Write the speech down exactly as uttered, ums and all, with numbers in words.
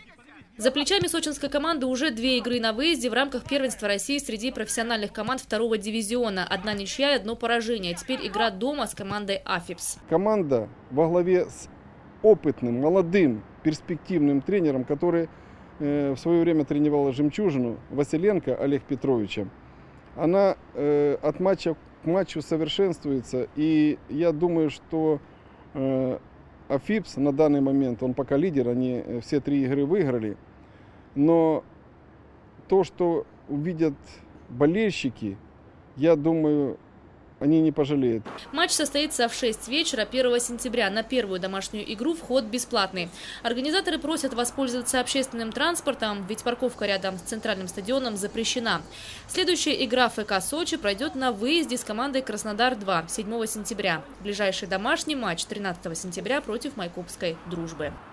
За плечами сочинской команды уже две игры на выезде в рамках первенства России среди профессиональных команд второго дивизиона. Одна ничья и одно поражение. Теперь игра дома с командой АФИПС. Команда во главе с опытным, молодым, перспективным тренером, который э, в свое время тренировал «Жемчужину», Василенко Олег Петровича. Она э, от матча к матчу совершенствуется. И я думаю, что э, АФИПС на данный момент, он пока лидер, они все три игры выиграли. Но то, что увидят болельщики, я думаю, они не пожалеют. Матч состоится в шесть вечера первого сентября. На первую домашнюю игру вход бесплатный. Организаторы просят воспользоваться общественным транспортом, ведь парковка рядом с центральным стадионом запрещена. Следующая игра ФК «Сочи» пройдет на выезде с командой «Краснодар-два» седьмого сентября. Ближайший домашний матч тринадцатого сентября против Майкопской «Дружбы».